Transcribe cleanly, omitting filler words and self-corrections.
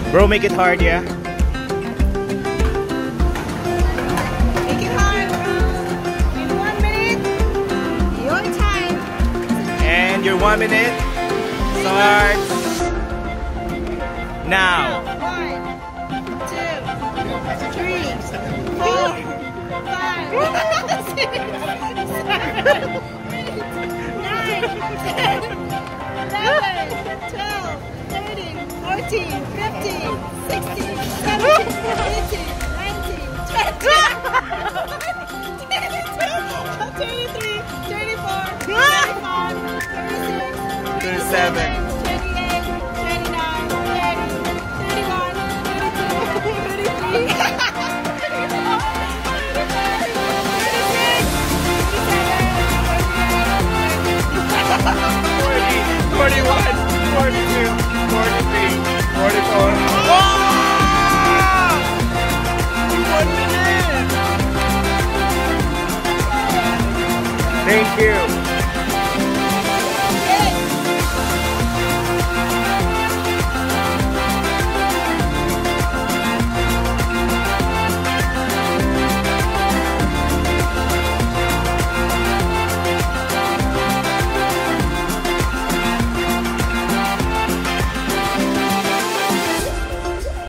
Bro, make it hard, yeah? Make it hard, bro. In 1 minute, your time. And your 1 minute starts now. 1, 2, 3, 4, 5, 6, 7, 8, 9, 10, 11, 12, 13, 14, 15, 16, 17, 18, 19, 20, 23, 24, 25, 36, 37. 28, 29, 30, 31, 32, 33, 40, 41, 42, 43, 44. Oh! 1 minute! Thank you.